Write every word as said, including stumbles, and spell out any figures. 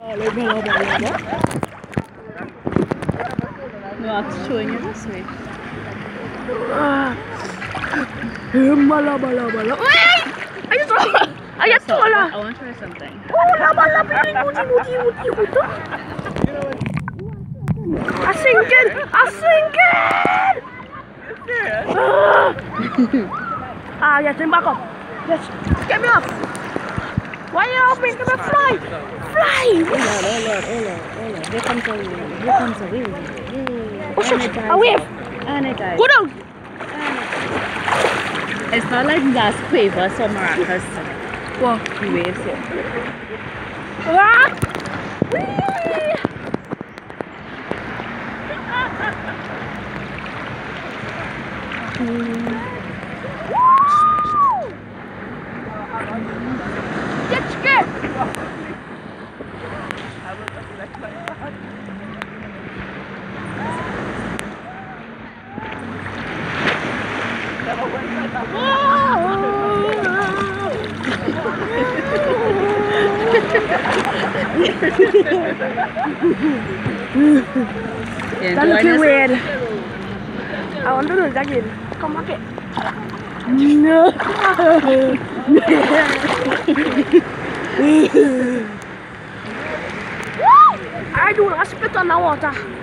No, I'm showing you this way. Bala bala bala. Wait! I just saw. I just saw. I, I want to try something. Oh, la bala bala. Muti muti muti muti. I sink it. I sink it. You serious? Ah, yes, then back up. Yes, get me up. Why are you open? Come on, fly, fly. Oh Lord, oh Lord, oh Lord, oh Lord. Here comes a wave. Here comes a wave. Oh shit, a wave. And it dies. Go down. It's not like that's Quaver, so miraculous. What? The waves here. Ah! Get scared! That looking weird. I want to do that again. Come back it. No. I do not spit on the water.